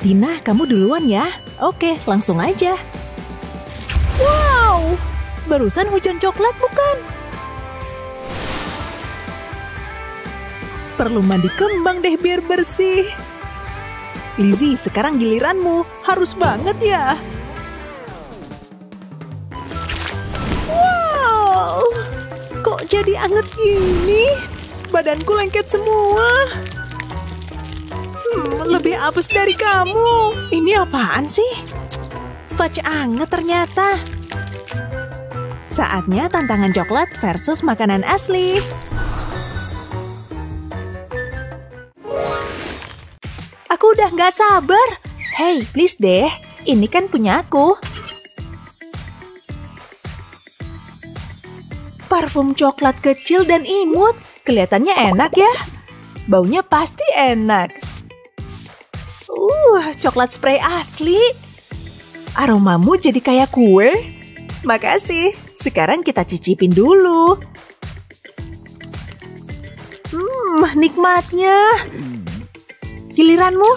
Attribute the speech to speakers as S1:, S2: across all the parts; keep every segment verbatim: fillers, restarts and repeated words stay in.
S1: Tina, kamu duluan ya. Oke, langsung aja. Wow! Barusan hujan coklat bukan? Perlu mandi kembang deh biar bersih. Lizzie, sekarang giliranmu. Harus banget ya. Wow! Kok jadi anget gini? Badanku lengket semua. Hmm, lebih apes dari kamu. Ini apaan sih? Fudge anget ternyata. Saatnya tantangan coklat versus makanan asli. Aku udah gak sabar. Hey, please deh. Ini kan punya aku. Parfum coklat kecil dan imut. Kelihatannya enak ya. Baunya pasti enak. Uh, coklat spray asli. Aromamu jadi kayak kue. Makasih. Sekarang kita cicipin dulu. Hmm, nikmatnya. Giliranmu.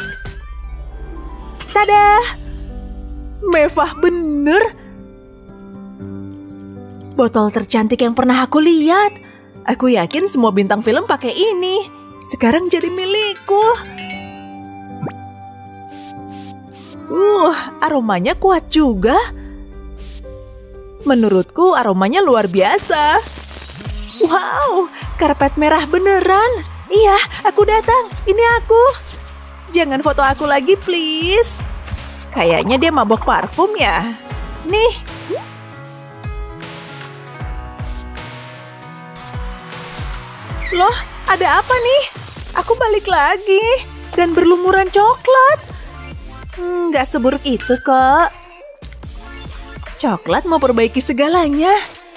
S1: Tada! Mewah bener. Botol tercantik yang pernah aku lihat. Aku yakin semua bintang film pakai ini. Sekarang jadi milikku. Uh, aromanya kuat juga. Menurutku aromanya luar biasa. Wow, karpet merah beneran. Iya, aku datang. Ini aku. Jangan foto aku lagi, please. Kayaknya dia mabok parfum ya. Nih. Loh, ada apa nih? Aku balik lagi. Dan berlumuran coklat. Hmm, gak seburuk itu kok. Coklat mau perbaiki segalanya.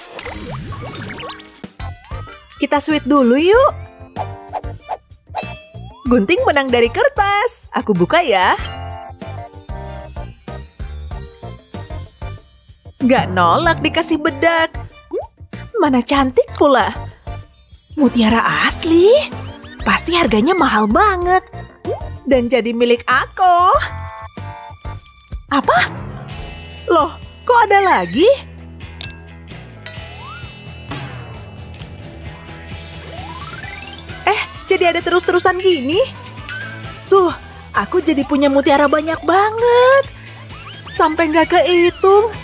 S1: Kita sweet dulu yuk. Gunting menang dari kertas. Aku buka ya. Gak nolak dikasih bedak. Mana cantik pula. Mutiara asli. Pasti harganya mahal banget. Dan jadi milik aku. Apa? Loh, kok ada lagi? Eh, jadi ada terus-terusan gini? Tuh, aku jadi punya mutiara banyak banget. Sampai nggak kehitung.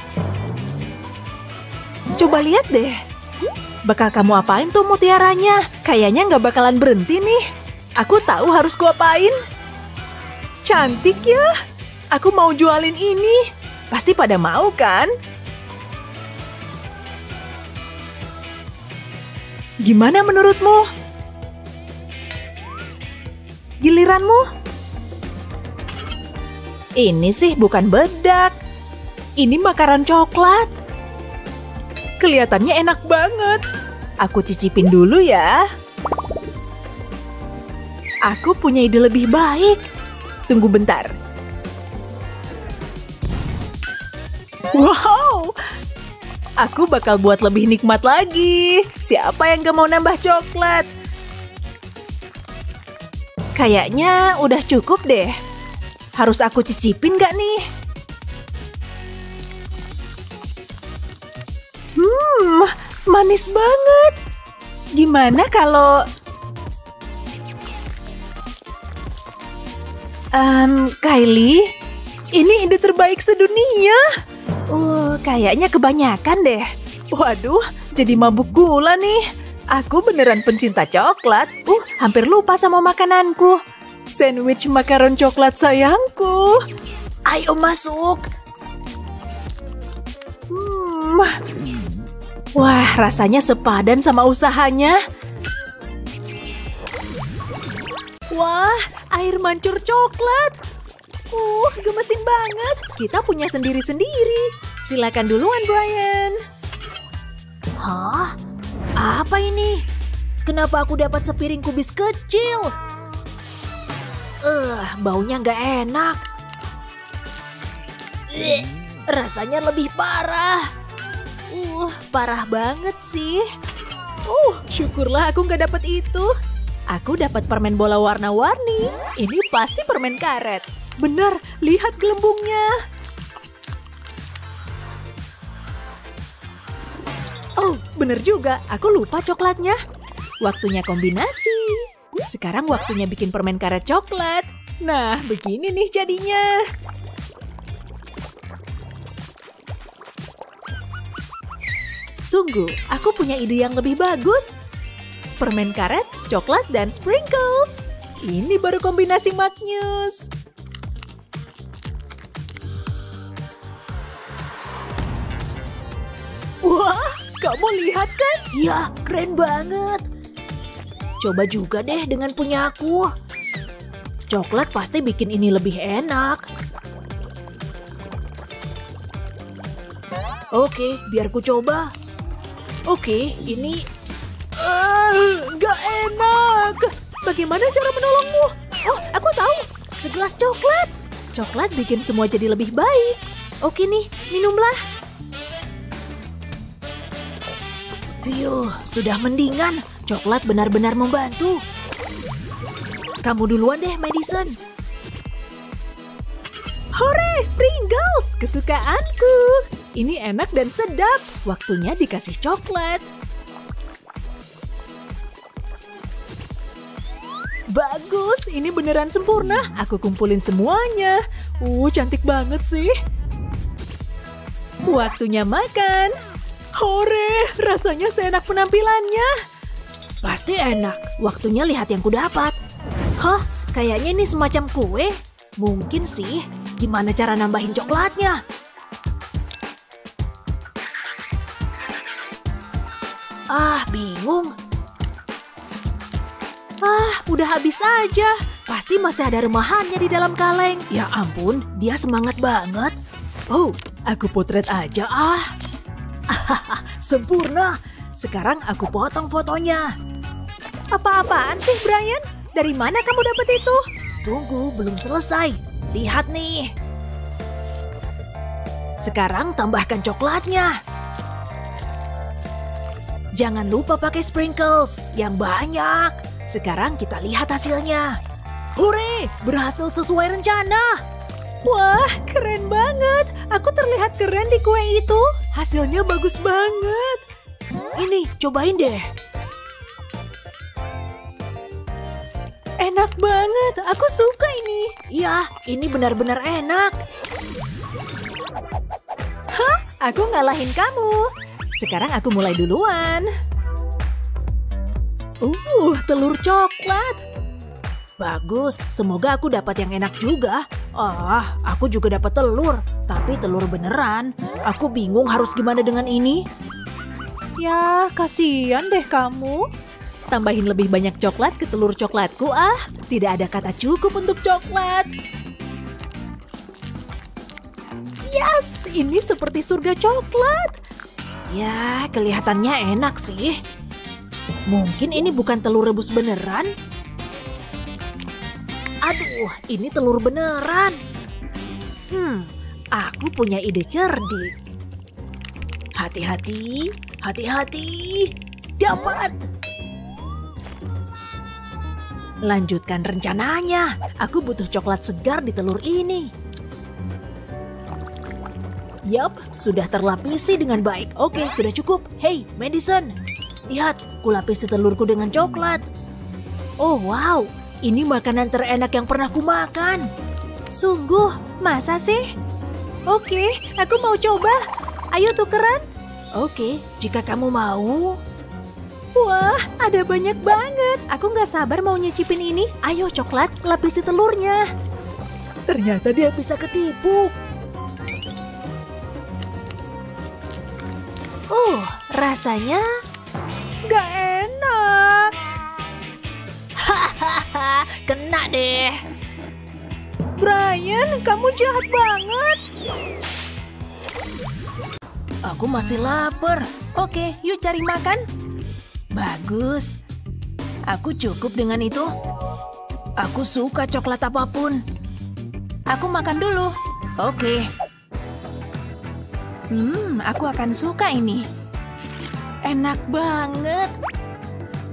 S1: Coba lihat deh. Bakal kamu apain tuh mutiaranya? Kayaknya nggak bakalan berhenti nih. Aku tahu harus kuapain. Cantik ya. Aku mau jualin ini. Pasti pada mau kan? Gimana menurutmu? Giliranmu? Ini sih bukan bedak. Ini makanan coklat. Kelihatannya enak banget. Aku cicipin dulu ya. Aku punya ide lebih baik. Tunggu bentar. Wow! Aku bakal buat lebih nikmat lagi. Siapa yang gak mau nambah coklat? Kayaknya udah cukup deh. Harus aku cicipin gak nih? Hmm, manis banget. Gimana kalau... Um, Kylie, ini ide terbaik sedunia. Uh, kayaknya kebanyakan deh. Waduh, jadi mabuk gula nih. Aku beneran pencinta coklat. Uh, hampir lupa sama makananku. Sandwich makaron coklat sayangku. Ayo masuk. Hmm. Wah, rasanya sepadan sama usahanya. Wah, air mancur coklat. Uh, gemesin banget. Kita punya sendiri-sendiri. Silakan duluan, Brian. Hah? Apa ini? Kenapa aku dapat sepiring kubis kecil? Eh, uh, baunya nggak enak. Uh, rasanya lebih parah. Uh, parah banget sih. Uh, syukurlah aku nggak dapat itu. Aku dapat permen bola warna-warni. Ini pasti permen karet. benar, lihat gelembungnya. Oh, benar juga, aku lupa coklatnya. Waktunya kombinasi. Sekarang waktunya bikin permen karet coklat. Nah, begini nih jadinya. Tunggu, aku punya ide yang lebih bagus. Permen karet, coklat, dan sprinkles. Ini baru kombinasi maknyus. Wah, kamu lihat kan?
S2: Iya, keren banget. Coba juga deh dengan punya aku. Coklat pasti bikin ini lebih enak. Oke, biar ku coba. Oke, ini...
S1: Uh, gak enak. Bagaimana cara menolongmu? Oh, aku tahu. Segelas coklat. Coklat bikin semua jadi lebih baik. Oke nih, minumlah.
S2: Fiuh, sudah mendingan. Coklat benar-benar membantu. Kamu duluan deh, Madison.
S1: Hore, Pringles, kesukaanku. Ini enak dan sedap. Waktunya dikasih coklat. Bagus, ini beneran sempurna. Aku kumpulin semuanya. Uh, cantik banget sih. Waktunya makan. Hore, rasanya seenak penampilannya.
S2: Pasti enak. Waktunya lihat yang kudapat. Hah, kayaknya ini semacam kue. Mungkin sih. Gimana cara nambahin coklatnya? Ah, bingung.
S1: Ah, udah habis aja.
S2: Pasti masih ada remahannya di dalam kaleng. Ya ampun, dia semangat banget.
S1: Oh, aku potret aja ah.
S2: Hahaha, sempurna. Sekarang aku potong fotonya.
S1: Apa-apaan sih, Brian? Dari mana kamu dapat itu?
S2: Tunggu, belum selesai. Lihat nih. Sekarang tambahkan coklatnya. Jangan lupa pakai sprinkles yang banyak. Sekarang kita lihat hasilnya. Hore, berhasil sesuai rencana.
S1: Wah, keren banget. Aku terlihat keren di kue itu. Hasilnya bagus banget.
S2: Ini, cobain deh.
S1: Enak banget. Aku suka ini.
S2: Iya, ini benar-benar enak.
S1: Hah? Aku ngalahin kamu. Sekarang aku mulai duluan. Uh, telur coklat.
S2: Bagus, semoga aku dapat yang enak juga. Ah, aku juga dapat telur. Tapi telur beneran. Aku bingung harus gimana dengan ini.
S1: Ya, kasihan deh kamu. Tambahin lebih banyak coklat ke telur coklatku ah. Tidak ada kata cukup untuk coklat. Yes, ini seperti surga coklat.
S2: Ya, kelihatannya enak sih. Mungkin ini bukan telur rebus beneran. Aduh, ini telur beneran. Hmm, aku punya ide cerdik. Hati-hati, hati-hati. Dapat. Lanjutkan rencananya. Aku butuh coklat segar di telur ini. Yap, sudah terlapisi dengan baik. Oke, sudah cukup. Hey, Madison. Lihat, kulapisi telurku dengan coklat. Oh, wow. Ini makanan terenak yang pernah kumakan.
S1: Sungguh, masa sih? Oke, aku mau coba. Ayo tukeran.
S2: Oke, jika kamu mau.
S1: Wah, ada banyak banget. Aku nggak sabar mau nyicipin ini. Ayo coklat, lapisi telurnya.
S2: Ternyata dia bisa ketipu.
S1: Oh, rasanya nggak enak.
S2: Hahaha, kena deh.
S1: Brian, kamu jahat banget.
S2: Aku masih lapar. Oke, yuk cari makan. Bagus. Aku cukup dengan itu. Aku suka coklat apapun.
S1: Aku makan dulu.
S2: Oke.
S1: Hmm, aku akan suka ini. Enak banget.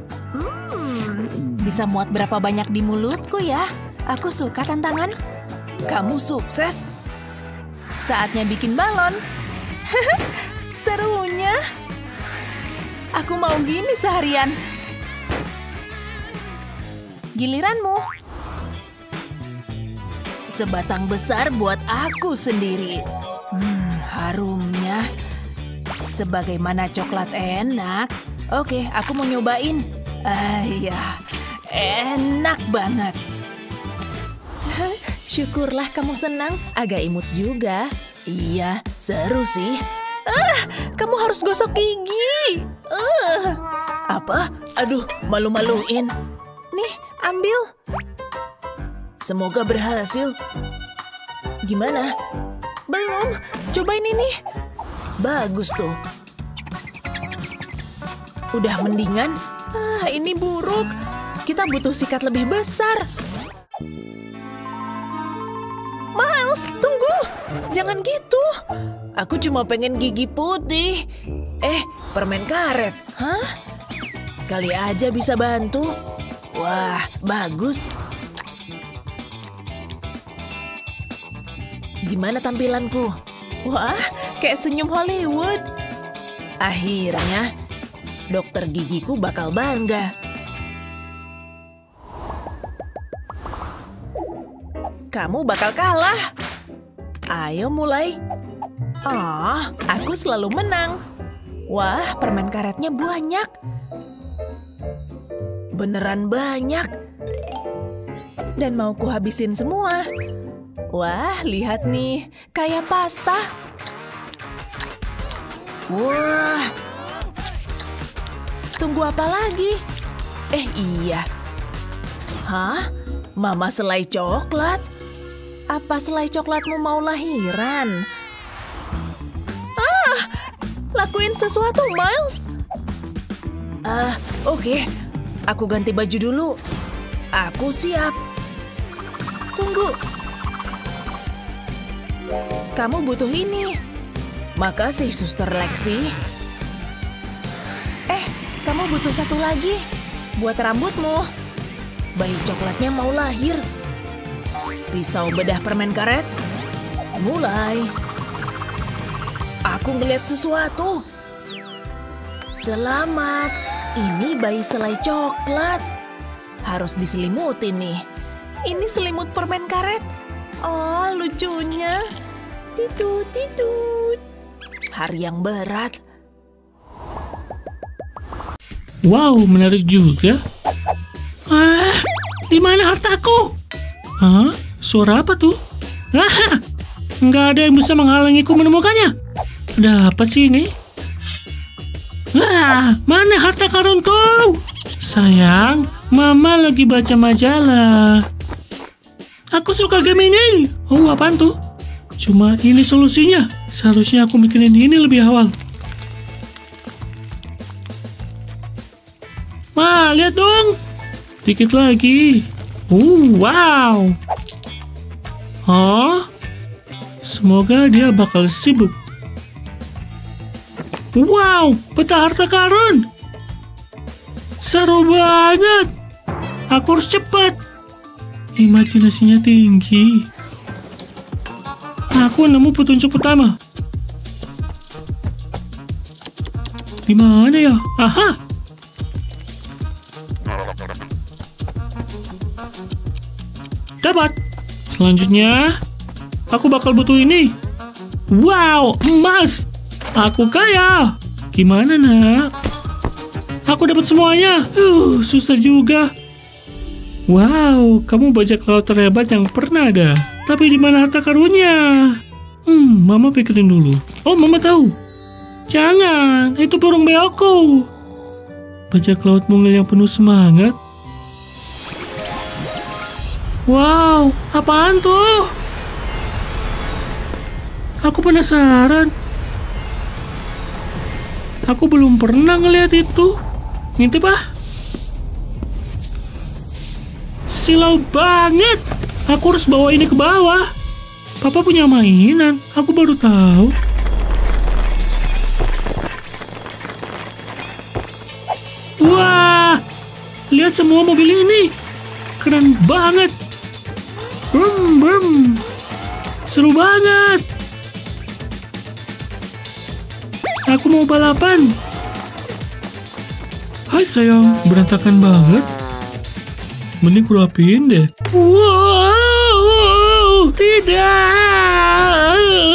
S1: Hmm, bisa muat berapa banyak di mulutku ya. Aku suka tantangan. Kamu sukses? Saatnya bikin balon. Serunya. Aku mau gini seharian. Giliranmu. Sebatang besar buat aku sendiri. Hmm, harumnya. Sebagaimana coklat enak. Oke, aku mau nyobain. Ah, iya. Enak banget. Syukurlah kamu senang. Agak imut juga. Iya, seru sih. Ah, kamu harus gosok gigi. Ah. Apa? Aduh, malu-maluin. Nih, ambil. Semoga berhasil. Gimana? Belum. Cobain ini. Bagus tuh. Udah mendingan? Ah, ini buruk. Kita butuh sikat lebih besar. Miles, tunggu. Jangan gitu. Aku cuma pengen gigi putih. Eh, permen karet. Hah? Kali aja bisa bantu. Wah, bagus. Gimana tampilanku? Wah, kayak senyum Hollywood. Akhirnya, dokter gigiku bakal bangga. Kamu bakal kalah. Ayo mulai. Ah, aku selalu menang. Wah, permen karetnya banyak. Beneran banyak. Dan mau ku habisin semua. Wah, lihat nih. Kayak pasta. Wah. Tunggu apa lagi? Eh, iya. Hah? Mama selai coklat? Apa selai coklatmu mau lahiran? Ah, lakuin sesuatu, Miles. Ah, oke. Okay. Aku ganti baju dulu. Aku siap. Tunggu. Kamu butuh ini. Makasih, Suster Lexi. Eh, kamu butuh satu lagi. Buat rambutmu. Bayi coklatnya mau lahir. Pisau bedah permen karet. Mulai. Aku ngeliat sesuatu. Selamat. Ini bayi selai coklat. Harus diselimutin nih. Ini selimut permen karet. Oh, lucunya. Titut, titut. Hari yang berat.
S3: Wow, menarik juga. Ah, di mana hartaku? Hah? Suara apa tuh? Ah, nggak ada yang bisa menghalangiku menemukannya. Ada apa sih ini? Ah, mana harta karunku? Sayang, Mama lagi baca majalah. Aku suka game ini. Oh, apaan tuh? Cuma ini solusinya. Seharusnya aku mikirin ini lebih awal. Ma, lihat dong. Dikit lagi. Uh, wow. Hah? Semoga dia bakal sibuk. Wow, peta harta karun. Seru banget. Aku harus cepat. Imajinasinya tinggi. Aku nemu petunjuk pertama. Di mana ya? Aha. Dapat. Selanjutnya, aku bakal butuh ini. Wow, emas. Aku kaya. Gimana, nak? Aku dapat semuanya. Uh, susah juga. Wow, kamu bajak laut terhebat yang pernah ada. Tapi di mana harta karunnya? Hmm, Mama pikirin dulu. Oh, Mama tahu. Jangan, itu burung beoku. Bajak laut mungil yang penuh semangat. Wow, apaan tuh? Aku penasaran. Aku belum pernah ngeliat itu. Ngintip ah. Silau banget. Aku harus bawa ini ke bawah. Papa punya mainan. Aku baru tahu. Wah, lihat semua mobil ini. Keren banget. Brum, brum. Seru banget. Aku mau balapan. Hai sayang, berantakan banget. Mending ku rapiin deh. Wow, tidak.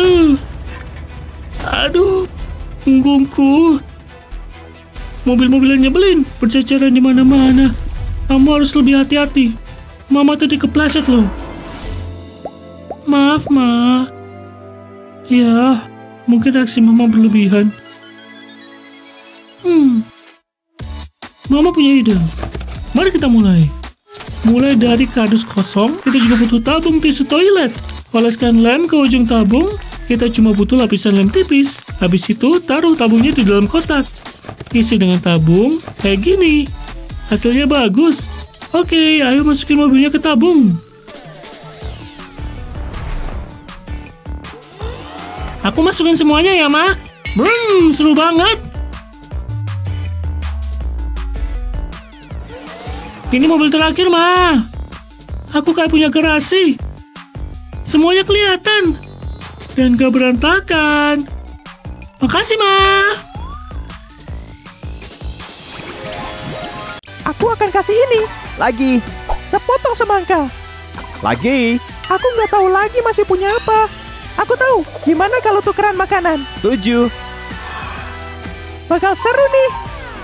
S3: Aduh, punggungku. Mobil-mobil yang nyebelin berceceran di mana-mana. Kamu harus lebih hati-hati. Mama tadi kepleset loh. Maaf, Ma. Ya, mungkin reaksi Mama berlebihan. Hmm. Mama punya ide. Mari kita mulai. Mulai dari kardus kosong, kita juga butuh tabung tisu toilet. Oleskan lem ke ujung tabung, kita cuma butuh lapisan lem tipis. Habis itu, taruh tabungnya di dalam kotak. Isi dengan tabung, kayak gini. Hasilnya bagus. Oke, ayo masukin mobilnya ke tabung. Aku masukin semuanya ya, Ma. Brum, seru banget. Ini mobil terakhir, Ma. Aku kayak punya garasi. Semuanya kelihatan. Dan gak berantakan. Makasih, Ma.
S4: Aku akan kasih ini. Lagi. Sepotong semangka. Lagi. Aku nggak tahu lagi masih punya apa. Aku tahu. Gimana kalau tukeran makanan? Setuju. Bakal seru nih.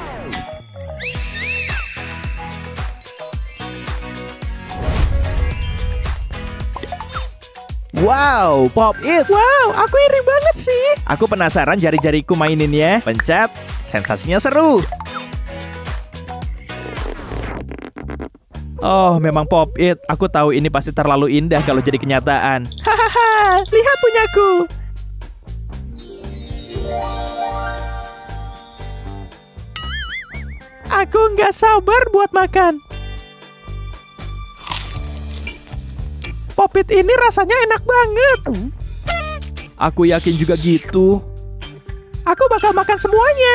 S5: Wow, Pop It.
S4: Wow, aku iri banget sih.
S5: Aku penasaran jari-jariku maininnya. Pencet, sensasinya seru. Oh, memang Pop It. Aku tahu ini pasti terlalu indah kalau jadi kenyataan.
S4: Hahaha, lihat punyaku. Aku nggak sabar buat makan. Pop It ini rasanya enak banget.
S5: Aku yakin juga gitu.
S4: Aku bakal makan semuanya.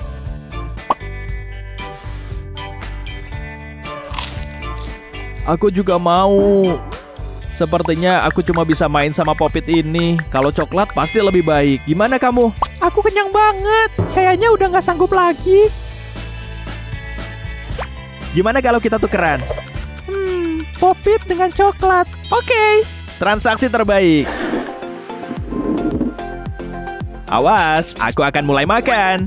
S5: Aku juga mau. Sepertinya aku cuma bisa main sama Pop It ini. Kalau coklat pasti lebih baik. Gimana kamu?
S4: Aku kenyang banget. Kayaknya udah nggak sanggup lagi.
S5: Gimana kalau kita tukeran?
S4: Hmm, Pop It dengan coklat. Oke. Okay.
S5: Transaksi terbaik. Awas, aku akan mulai makan.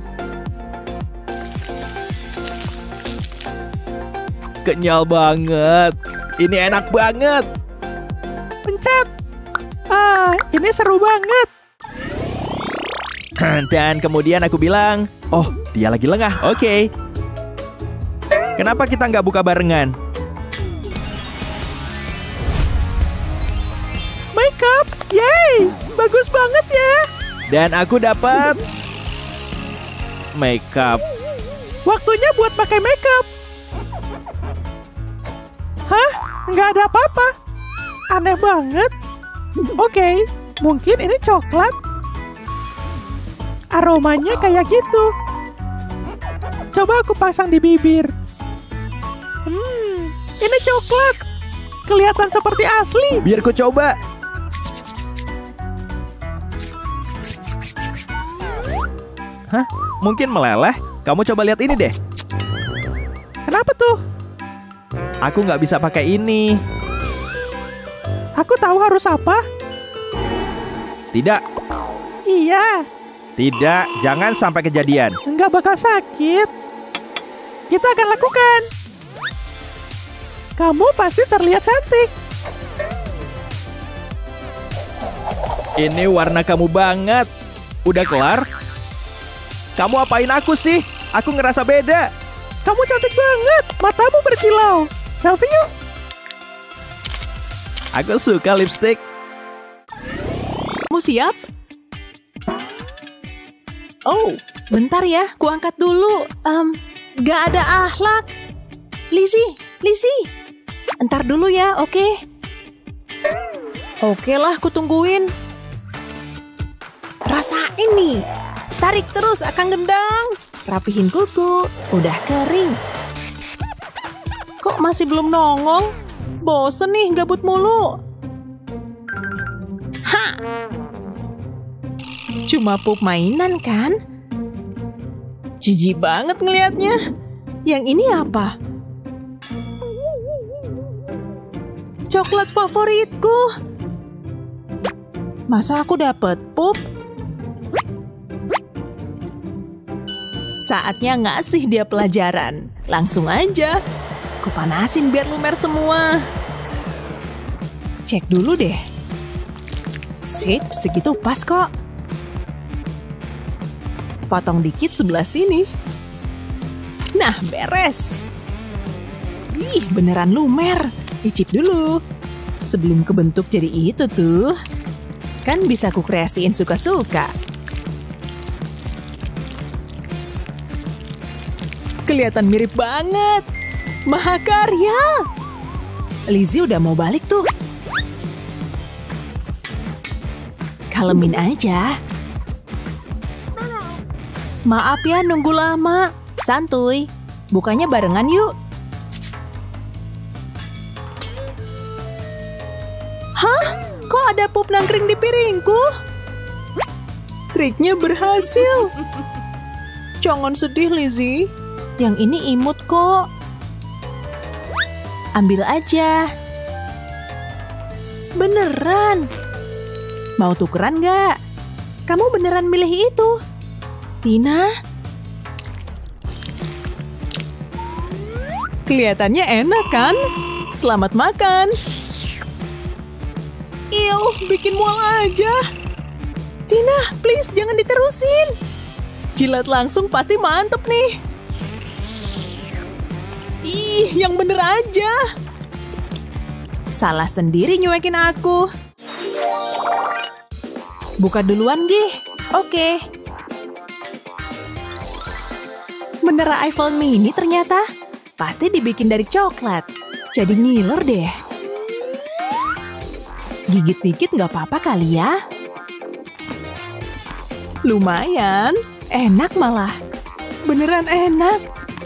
S5: Kenyal banget. Ini enak banget.
S4: Pencet. Ah, ini seru banget.
S5: Dan kemudian aku bilang, oh, dia lagi lengah. Oke. Okay. Kenapa kita nggak buka barengan?
S4: Makeup, yay, bagus banget ya.
S5: Dan aku dapat makeup.
S4: Waktunya buat pakai makeup. Hah? Nggak ada apa-apa. Aneh banget. Oke, okay, mungkin ini coklat. Aromanya kayak gitu. Coba aku pasang di bibir. Hmm, ini coklat. Kelihatan seperti asli.
S5: Biar ku coba. Hah? Mungkin meleleh? Kamu coba lihat ini deh.
S4: Kenapa tuh?
S5: Aku nggak bisa pakai ini.
S4: Aku tahu harus apa.
S5: Tidak.
S4: Iya.
S5: Tidak, jangan sampai kejadian.
S4: Nggak bakal sakit. Kita akan lakukan. Kamu pasti terlihat cantik.
S5: Ini warna kamu banget. Udah kelar? Kamu apain aku sih? Aku ngerasa beda.
S4: Kamu cantik banget. Matamu berkilau. Selfie yuk.
S5: Aku suka lipstick.
S1: Kamu siap? Oh, bentar ya. Ku angkat dulu. Um, gak ada akhlak. Lizzie, Lizzie. Entar dulu ya, oke? Okay? Oke lah, ku tungguin. Rasain nih. Tarik terus, akan gendang. Rapihin kuku. Udah kering. Kok masih belum nongol? Bosen nih, gabut mulu. Ha! Cuma pup mainan kan? Jijik banget ngelihatnya. Yang ini apa? Coklat favoritku. Masa aku dapet pup? Saatnya ngasih dia pelajaran. Langsung aja. Kupanasin biar lumer semua. Cek dulu deh. Sip, segitu pas kok. Potong dikit sebelah sini. Nah, beres. Ih, beneran lumer. Icip dulu. Sebelum kebentuk jadi itu tuh. Kan bisa ku kreasiin suka-suka. Kelihatan mirip banget. Mahakarya. Lizzie udah mau balik tuh. Kalemin aja. Maaf ya nunggu lama. Santuy. Bukanya barengan yuk. Hah? Kok ada pup nangkring di piringku? Triknya berhasil. Jangan sedih, Lizzie. Yang ini imut kok. Ambil aja. Beneran. Mau tukeran nggak? Kamu beneran milih itu? Tina? Kelihatannya enak kan? Selamat makan. Iu, bikin mual aja. Tina, please jangan diterusin. Jilat langsung pasti mantep nih. Ih, yang bener aja. Salah sendiri nyuekin aku. Buka duluan, Gih. Oke. Menara Eiffel mini ternyata. Pasti dibikin dari coklat. Jadi ngiler deh. Gigit dikit nggak apa-apa kali ya? Lumayan. Enak malah. Beneran enak.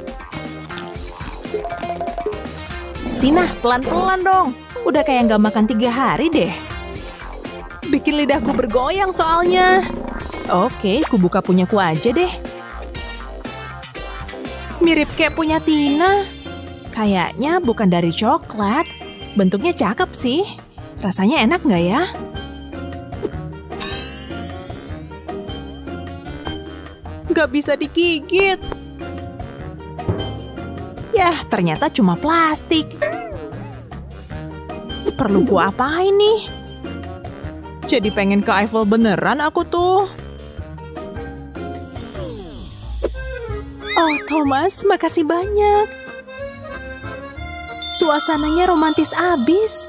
S1: Tina, pelan-pelan dong. Udah kayak nggak makan tiga hari deh. Bikin lidahku bergoyang soalnya. Oke, ku buka punyaku aja deh. Mirip kayak punya Tina. Kayaknya bukan dari coklat. Bentuknya cakep sih. Rasanya enak nggak ya? Nggak bisa digigit. Yah, ternyata cuma plastik. Perlu ku apain nih? Jadi pengen ke Eiffel beneran aku tuh. Oh, Thomas, makasih banyak. Suasananya romantis abis.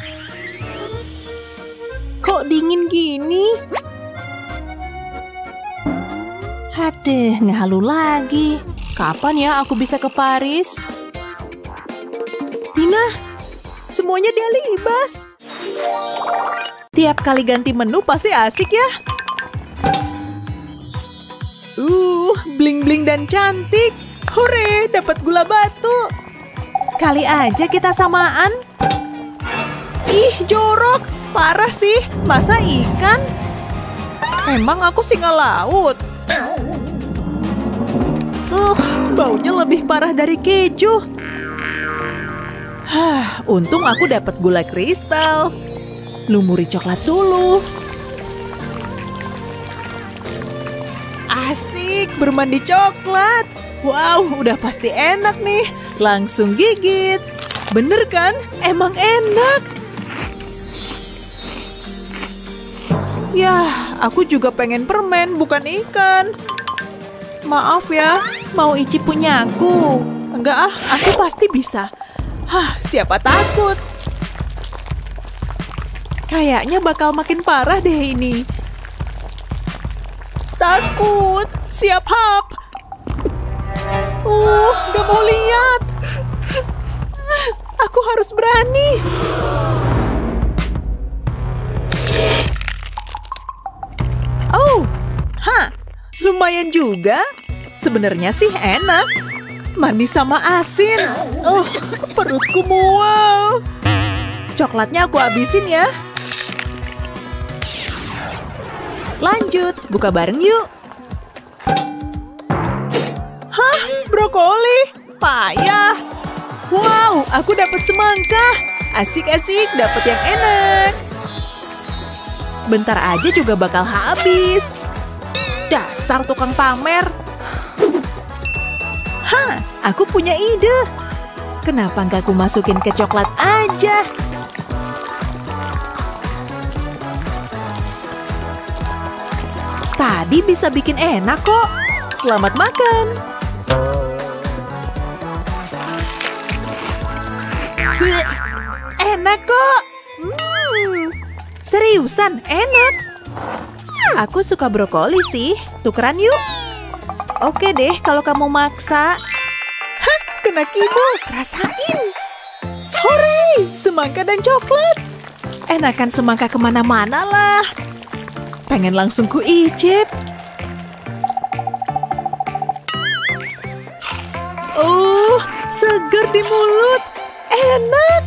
S1: Kok dingin gini? Aduh, ngehalu lagi. Kapan ya aku bisa ke Paris? Tina, semuanya dia libas. Tiap kali ganti menu pasti asik ya. Uh, bling-bling dan cantik. Hore, dapat gula batu. Kali aja kita samaan. Ih, jorok. Parah sih. Masa ikan? Emang aku singa laut. Uh, baunya lebih parah dari keju. Hah, untung aku dapat gula kristal. Lumuri coklat dulu. Asik, bermandi coklat. Wow, udah pasti enak nih. Langsung gigit. Bener kan? Emang enak. Yah, aku juga pengen permen, bukan ikan. Maaf ya, mau icip punyaku. Enggak ah, aku pasti bisa. Hah, siapa takut? Kayaknya bakal makin parah deh ini. Takut, siap hap. Uh, gak mau lihat. Aku harus berani. Oh, ha, lumayan juga. Sebenarnya sih enak. Manis sama asin. Oh, perutku mual. Coklatnya aku habisin ya. Lanjut, buka bareng yuk. Hah, brokoli? Payah. Wow, aku dapat semangka. Asik-asik, dapat yang enak. Bentar aja juga bakal habis. Dasar tukang pamer. Hah, aku punya ide. Kenapa nggak aku masukin ke coklat aja? Tadi bisa bikin enak kok. Selamat makan. Enak kok. Hmm, seriusan enak. Aku suka brokoli sih. Tukeran yuk. Oke deh kalau kamu maksa. Hah, kena Kibo. Rasain. Hore, semangka dan coklat. Enakan semangka kemana-mana lah. Pengen langsung ku icip. Oh, segar di mulut. Enak.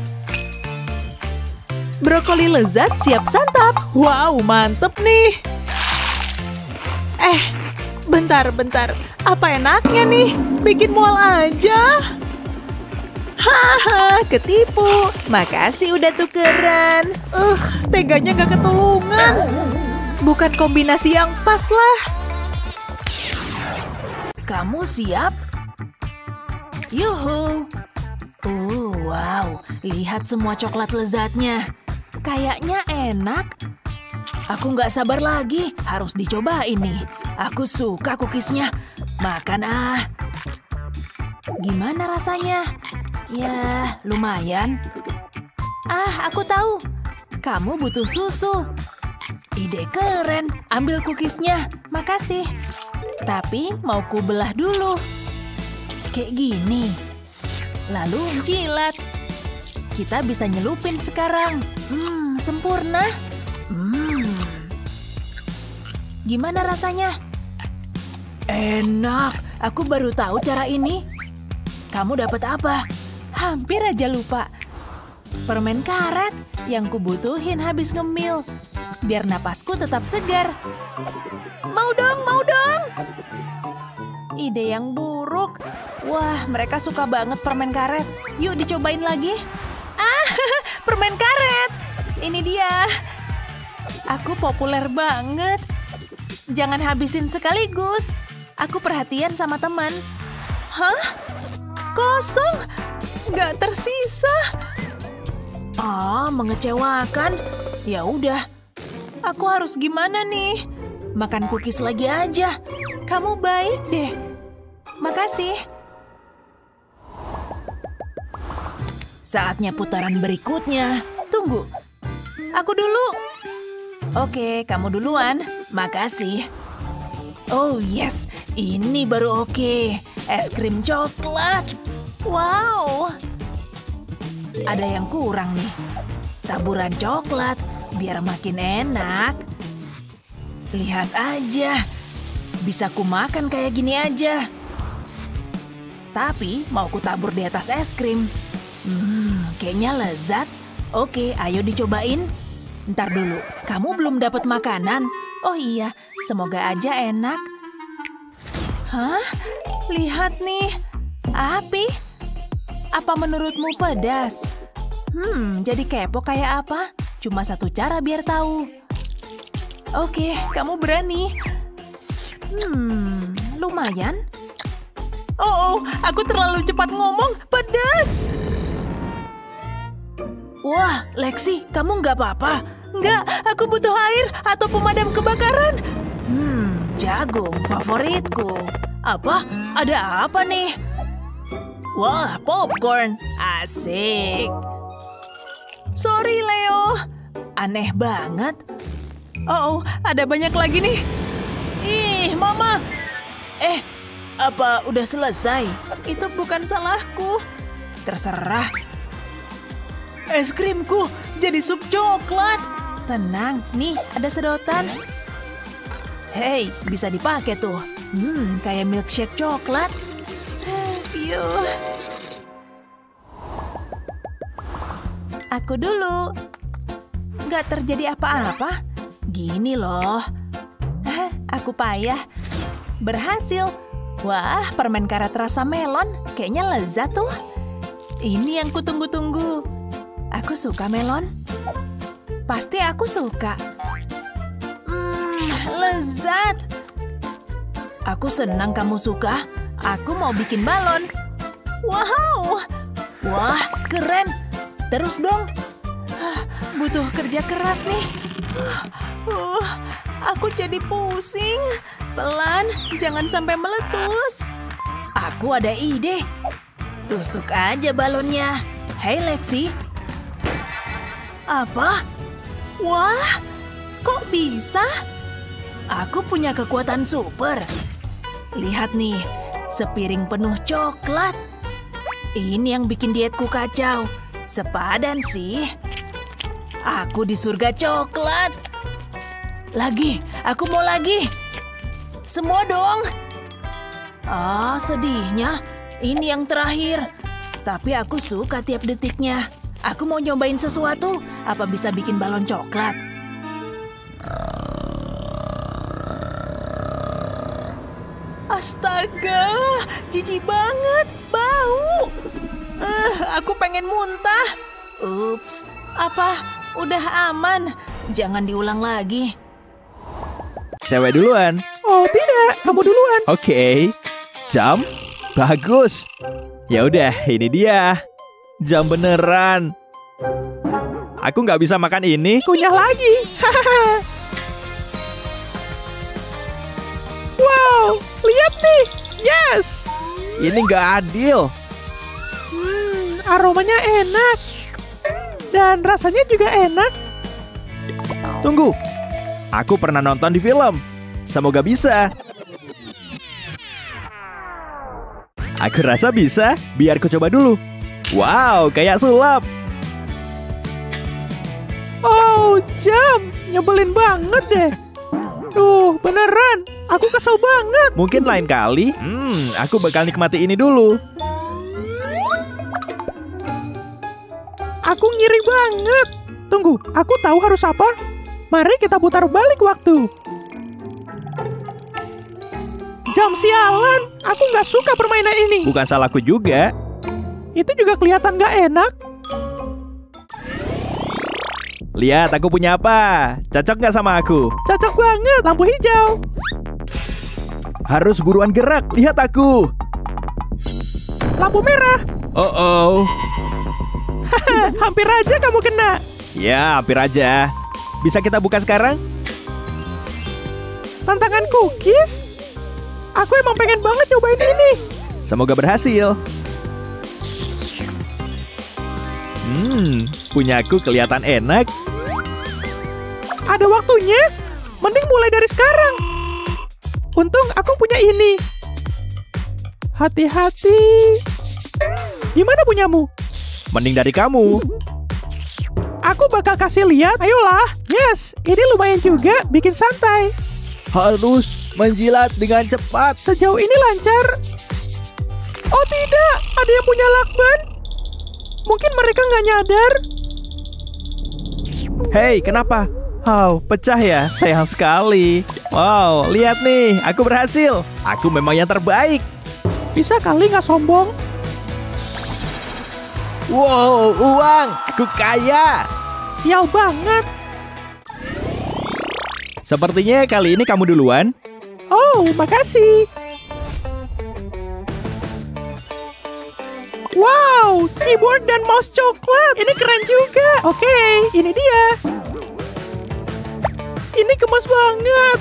S1: Brokoli lezat siap santap. Wow, mantep nih. Eh, bentar-bentar. Apa enaknya nih? Bikin mual aja. Haha, ketipu. Makasih udah tukeran. Uh, teganya gak ketulungan. Bukan kombinasi yang pas lah. Kamu siap? Yuhu. Oh, wow. Lihat semua coklat lezatnya. Kayaknya enak. Aku nggak sabar lagi. Harus dicoba ini. Aku suka cookiesnya. Makan ah. Gimana rasanya? Ya, lumayan. Ah, aku tahu. Kamu butuh susu. Ide keren. Ambil cookiesnya. Makasih. Tapi mau ku belah dulu. Kayak gini. Lalu jilat. Kita bisa nyelupin sekarang. Hmm, sempurna. Hmm. Gimana rasanya? Enak. Aku baru tahu cara ini. Kamu dapat apa? Hampir aja lupa. Permen karet yang kubutuhin habis ngemil. Biar napasku tetap segar. Mau dong, mau dong. Ide yang buruk. Wah, mereka suka banget permen karet. Yuk dicobain lagi. Ah, permen karet. Ini dia. Aku populer banget. Jangan habisin sekaligus. Aku perhatian sama teman. Hah? Kosong. Gak tersisa. Ah, mengecewakan. Ya udah. Aku harus gimana nih? Makan cookies lagi aja. Kamu baik deh. Makasih. Saatnya putaran berikutnya. Tunggu. Aku dulu. Oke, kamu duluan. Makasih. Oh yes, ini baru oke. Es krim coklat. Wow. Ada yang kurang nih. Taburan coklat biar makin enak. Lihat aja. Bisa ku makan kayak gini aja. Tapi mau ku tabur di atas es krim. Hmm, kayaknya lezat. Oke, ayo dicobain. Ntar dulu, kamu belum dapat makanan? Oh iya, semoga aja enak. Hah? Lihat nih. Api? Apa menurutmu pedas? Hmm, jadi kepo kayak apa? Cuma satu cara biar tahu. Oke, kamu berani. Hmm, lumayan. Oh, oh, aku terlalu cepat ngomong. Pedas! Wah, Lexi, kamu nggak apa-apa? Nggak, aku butuh air atau pemadam kebakaran. Hmm, jagung favoritku. Apa? Ada apa nih? Wah, popcorn. Asik. Sorry, Leo. Aneh banget. Oh, oh, ada banyak lagi nih. Ih, Mama. Eh, apa udah selesai? Itu bukan salahku. Terserah. Es krimku jadi sup coklat. Tenang, nih ada sedotan. Hei, bisa dipakai tuh. Hmm, kayak milkshake coklat. Phew. Aku dulu. Nggak terjadi apa-apa. Gini loh. aku payah. Berhasil. Wah, permen karet rasa melon. Kayaknya lezat tuh. Ini yang kutunggu-tunggu. Aku suka melon. Pasti aku suka. Hmm, lezat. Aku senang kamu suka. Aku mau bikin balon. Wow. Wah, keren. Terus dong. Butuh kerja keras nih. Uh, aku jadi pusing. Pelan, jangan sampai meletus. Aku ada ide. Tusuk aja balonnya. Hei Lexi. Apa? Wah, kok bisa? Aku punya kekuatan super. Lihat nih, sepiring penuh coklat. Ini yang bikin dietku kacau. Sepadan sih. Aku di surga coklat. Lagi, aku mau lagi. Semua dong. Ah, sedihnya. Ini yang terakhir. Tapi aku suka tiap detiknya. Aku mau nyobain sesuatu. Apa bisa bikin balon coklat? Astaga, jijik banget. Bau. Uh, aku pengen muntah. Ups, apa? Udah aman. Jangan diulang lagi.
S5: Cewek duluan.
S4: Oh tidak, kamu duluan.
S5: Oke. Okay. Jam? Bagus. Ya udah, ini dia. Jam beneran. Aku nggak bisa makan ini.
S4: Kunyah lagi. Wow, lihat nih. Yes.
S5: Ini nggak adil.
S4: Hmm, aromanya enak. Dan rasanya juga enak.
S5: Tunggu. Aku pernah nonton di film. Semoga bisa. Aku rasa bisa. Biar ku coba dulu. Wow, kayak sulap.
S4: Oh, jam. Nyebelin banget deh. Tuh, beneran. Aku kesel banget.
S5: Mungkin lain kali. Hmm, aku bakal nikmati ini dulu.
S4: Aku ngiri banget. Tunggu, aku tahu harus apa. Mari kita putar balik waktu. Jam sialan. Aku nggak suka permainan ini.
S5: Bukan salahku juga.
S4: Itu juga kelihatan nggak enak.
S5: Lihat, aku punya apa? Cocok nggak sama aku?
S4: Cocok banget, lampu hijau.
S5: Harus buruan gerak, lihat aku.
S4: Lampu merah.
S5: Oh oh.
S4: Hampir aja kamu kena.
S5: Ya, hampir aja. Bisa kita buka sekarang?
S4: Tantangan cookies? Aku emang pengen banget nyobain ini.
S5: Semoga berhasil. Hmm, punyaku kelihatan enak.
S4: Ada waktunya. Mending mulai dari sekarang. Untung aku punya ini. Hati-hati. Gimana punyamu?
S5: Mending dari kamu.
S4: Aku bakal kasih lihat. Ayolah. Yes, ini lumayan juga. Bikin santai.
S5: Harus menjilat dengan cepat.
S4: Sejauh ini lancar. Oh tidak, ada yang punya lakban. Mungkin mereka nggak nyadar.
S5: Hei, kenapa? Wow, pecah ya? Sayang sekali. Wow, lihat nih, aku berhasil. Aku memang yang terbaik.
S4: Bisa kali nggak sombong?
S5: Wow, uang. Aku kaya.
S4: Sial banget.
S5: Sepertinya kali ini kamu duluan.
S4: Oh, makasih. Wow, keyboard dan mouse coklat. Ini keren juga. Oke, ini dia. Ini gemes banget.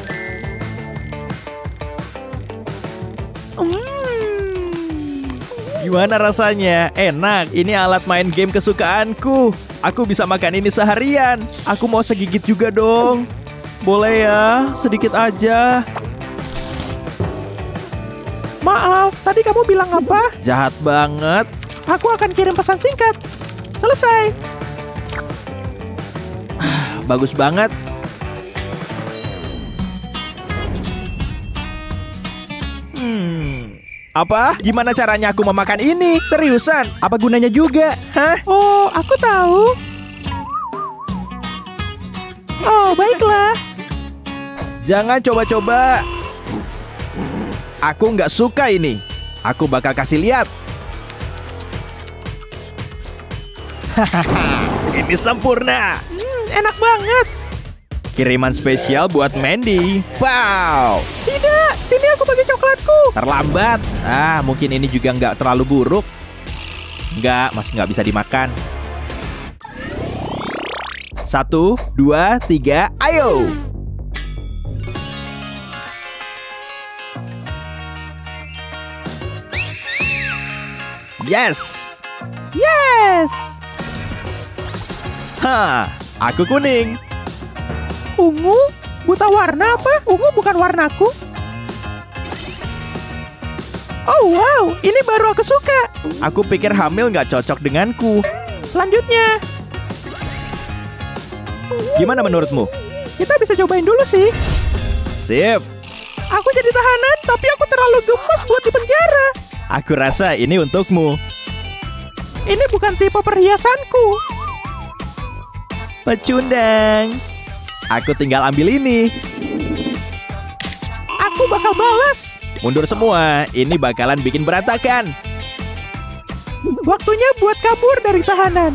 S4: Hmm.
S5: Gimana rasanya? Enak. Ini alat main game kesukaanku. Aku bisa makan ini seharian. Aku mau segigit juga dong. Boleh ya? Sedikit aja.
S4: Maaf, tadi kamu bilang apa?
S5: Jahat banget.
S4: Aku akan kirim pesan singkat. Selesai.
S5: Bagus banget. Hmm. Apa? Gimana caranya aku memakan ini? Seriusan? Apa gunanya juga? Hah?
S4: Oh, aku tahu. Oh, baiklah.
S5: Jangan coba-coba. Aku nggak suka ini. Aku bakal kasih lihat. Hahaha, ini sempurna.
S4: Hmm, enak banget.
S5: Kiriman spesial buat Mandy. Wow.
S4: Tidak, sini aku bagi coklatku.
S5: Terlambat. Ah, mungkin ini juga nggak terlalu buruk. Nggak, masih nggak bisa dimakan. Satu, dua, tiga, ayo. Yes.
S4: Yes.
S5: Hah, aku kuning.
S4: Ungu? Buta warna apa? Ungu bukan warnaku. Oh wow, ini baru aku suka.
S5: Aku pikir hamil nggak cocok denganku.
S4: Selanjutnya,
S5: Gimana menurutmu?
S4: kita bisa cobain dulu sih.
S5: Sip.
S4: Aku jadi tahanan, tapi aku terlalu gemes buat di penjara.
S5: Aku rasa ini untukmu.
S4: Ini bukan tipe perhiasanku.
S5: Pecundang. Aku tinggal ambil ini.
S4: Aku bakal balas.
S5: Mundur semua, ini bakalan bikin berantakan.
S4: Waktunya buat kabur dari tahanan.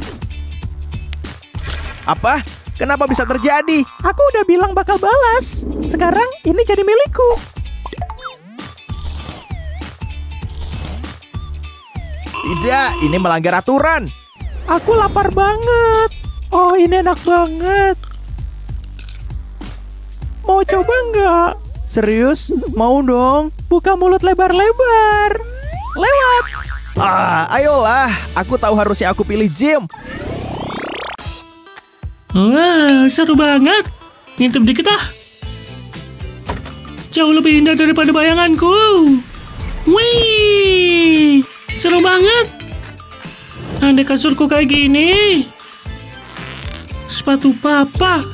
S5: Apa? Kenapa bisa terjadi?
S4: Aku udah bilang bakal balas. Sekarang ini jadi milikku.
S5: Tidak, ini melanggar aturan.
S4: Aku lapar banget. Oh, ini enak banget. Mau coba nggak?
S5: Serius? Mau dong?
S4: Buka mulut lebar-lebar. Lewat.
S5: Ah, ayolah. Aku tahu harusnya aku pilih Jim.
S3: Wah, seru banget. Ngintip dikit ah. Jauh lebih indah daripada bayanganku. Wih, seru banget. Andai kasurku kayak gini. Sepatu papa.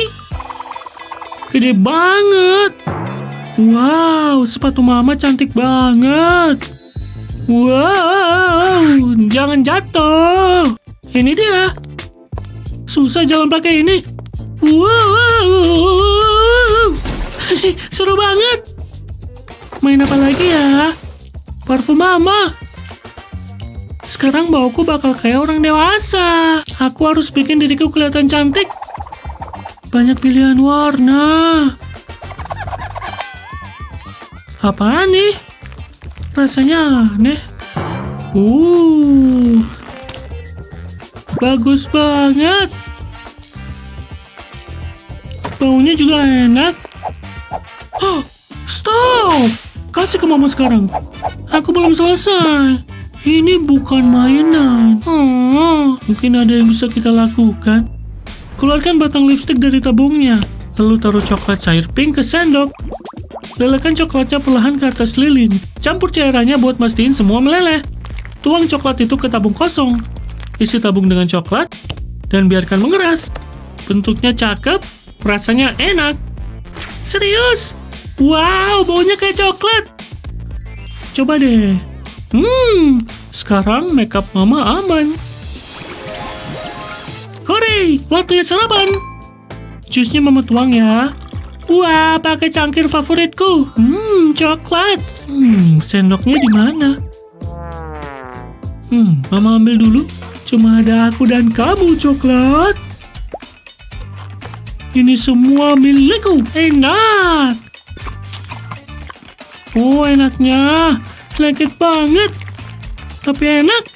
S3: Gede banget. Wow, sepatu mama cantik banget. Wow, jangan jatuh. Ini dia. Susah jalan pakai ini. Wow, seru banget. Main apa lagi ya? Parfum mama. Sekarang bauku bakal kayak orang dewasa. Aku harus bikin diriku kelihatan cantik. Banyak pilihan warna. Apaan nih? Rasanya aneh. Uh, bagus banget. Baunya juga enak. Oh, stop! Kasih ke mama sekarang. Aku belum selesai. Ini bukan mainan. Oh, mungkin ada yang bisa kita lakukan. Keluarkan batang lipstik dari tabungnya. Lalu taruh coklat cair pink ke sendok. Lelehkan coklatnya perlahan ke atas lilin. Campur cairannya buat mastiin semua meleleh. Tuang coklat itu ke tabung kosong. Isi tabung dengan coklat dan biarkan mengeras. Bentuknya cakep, rasanya enak. Serius? Wow, baunya kayak coklat. Coba deh. Hmm, sekarang makeup mama aman. Hore, waktunya sarapan. Jusnya mama tuang ya. Wah, pakai cangkir favoritku. Hmm, coklat. Hmm, sendoknya di mana? Hmm, mama ambil dulu. Cuma ada aku dan kamu, coklat. Ini semua milikku. Enak. Oh, enaknya. Lengket banget. Tapi enak.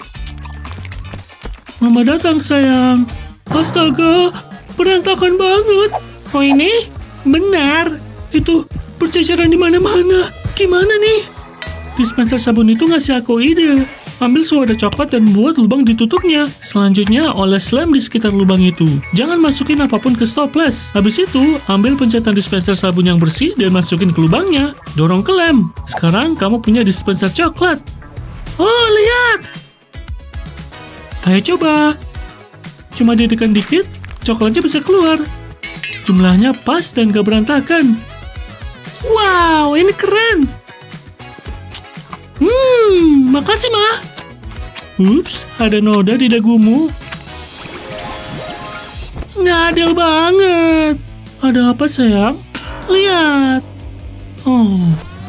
S3: Mama datang, sayang. Astaga, berantakan banget. Oh, ini? Benar. Itu berceceran di mana-mana. Gimana nih? Dispenser sabun itu ngasih aku ide. Ambil sewadah coklat dan buat lubang di tutupnya. Selanjutnya, oles lem di sekitar lubang itu. Jangan masukin apapun ke stoples. Habis itu, ambil pencetan dispenser sabun yang bersih dan masukin ke lubangnya. Dorong ke lem. Sekarang kamu punya dispenser coklat. Oh, lihat! Ayo coba. Cuma ditekan dikit, coklatnya bisa keluar. Jumlahnya pas dan gak berantakan. Wow, ini keren. Hmm, makasih, Ma. Ups, ada noda di dagumu. Nggak adil banget. Ada apa, sayang? Lihat. Oh.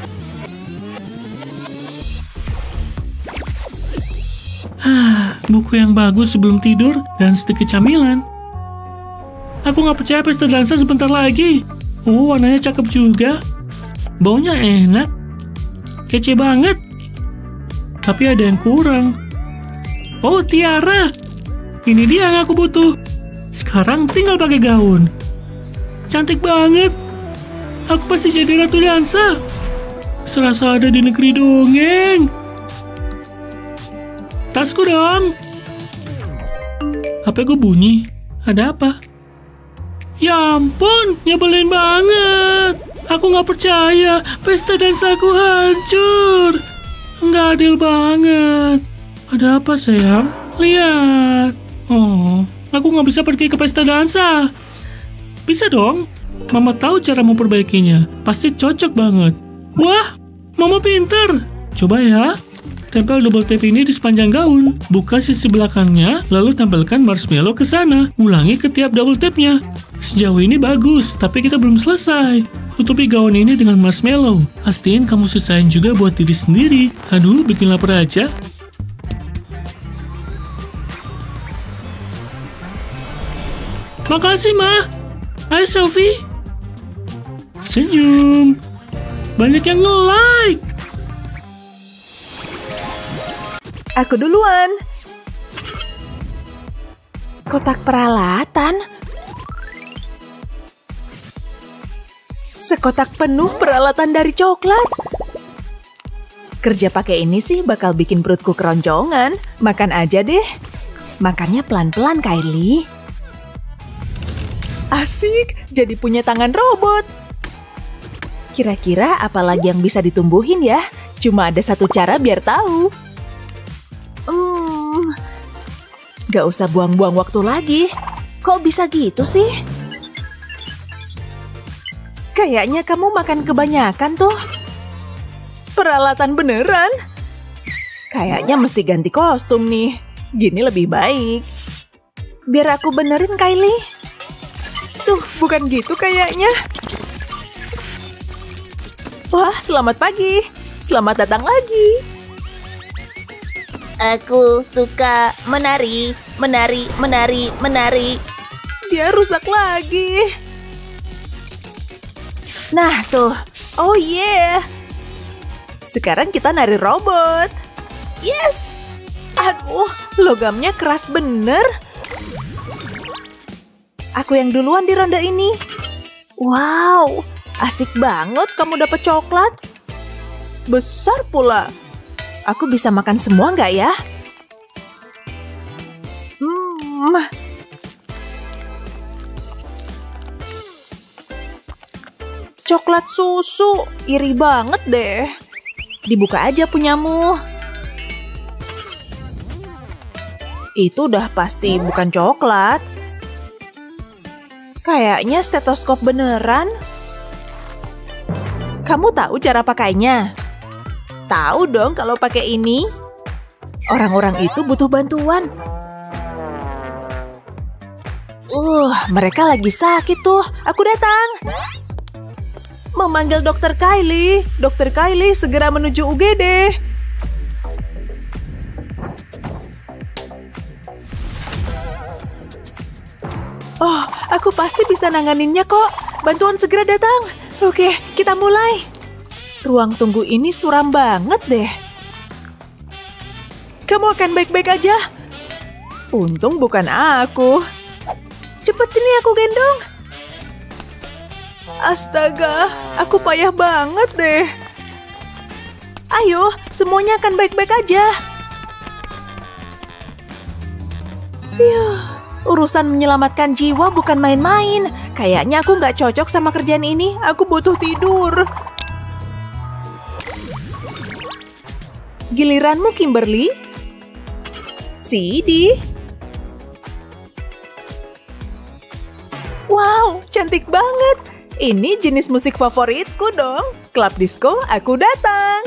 S3: Ah, buku yang bagus sebelum tidur dan sedikit camilan. Aku nggak percaya pesta dansa sebentar lagi. Oh, warnanya cakep juga. Baunya enak. Kece banget. Tapi ada yang kurang. Oh, tiara. Ini dia yang aku butuh. Sekarang tinggal pakai gaun. Cantik banget. Aku pasti jadi ratu dansa. Serasa ada di negeri dongeng. Tasku dong. H P gue bunyi. Ada apa? Ya ampun, nyebelin banget. Aku nggak percaya, pesta dansaku hancur. Nggak adil banget. Ada apa sayang? Lihat. Oh, aku nggak bisa pergi ke pesta dansa. Bisa dong. Mama tahu cara memperbaikinya. Pasti cocok banget. Wah, Mama pinter. Coba ya. Tempel double tape ini di sepanjang gaun. Buka sisi belakangnya, lalu tempelkan marshmallow ke sana. Ulangi ke tiap double tape-nya. Sejauh ini bagus, tapi kita belum selesai. Tutupi gaun ini dengan marshmallow. Pastiin kamu sisain juga buat diri sendiri. Aduh, bikin lapar aja. Makasih, Ma. Ayo selfie. Senyum. Banyak yang nge-like.
S1: Aku duluan. Kotak peralatan. Sekotak penuh peralatan dari coklat. Kerja pakai ini sih bakal bikin perutku keroncongan. Makan aja deh. Makannya pelan-pelan, Kylie. Asik, jadi punya tangan robot. Kira-kira apa lagi yang bisa ditumbuhin ya? Cuma ada satu cara biar tahu. Hmm, gak usah buang-buang waktu lagi. Kok bisa gitu sih? Kayaknya kamu makan kebanyakan tuh. Peralatan beneran. Kayaknya mesti ganti kostum nih. Gini lebih baik. Biar aku benerin, Kylie. Tuh, bukan gitu kayaknya. Wah, selamat pagi. Selamat datang lagi.
S2: Aku suka menari, menari, menari, menari.
S1: Dia rusak lagi. Nah tuh, oh yeah. Sekarang kita nari robot. Yes. Aduh, logamnya keras bener. Aku yang duluan di ronde ini. Wow, asik banget kamu dapat coklat. Besar pula. Aku bisa makan semua nggak ya? Hmm. Coklat susu, iri banget deh. Dibuka aja punyamu. Itu udah pasti bukan coklat. Kayaknya stetoskop beneran. Kamu tahu cara pakainya? Tahu dong kalau pakai ini. Orang-orang itu butuh bantuan. Uh, mereka lagi sakit tuh. Aku datang. Memanggil dokter Kylie. Dokter Kylie segera menuju U G D. Oh, aku pasti bisa nanganinnya kok. Bantuan segera datang. Oke, kita mulai. Ruang tunggu ini suram banget deh. Kamu akan baik-baik aja. Untung bukan aku. Cepet sini aku gendong. Astaga, aku payah banget deh. Ayo, semuanya akan baik-baik aja. Yuh, urusan menyelamatkan jiwa bukan main-main. Kayaknya aku nggak cocok sama kerjaan ini. Aku butuh tidur. Giliranmu, Kimberly. Sidi. Wow, cantik banget. Ini jenis musik favoritku dong. Klub disco, aku datang.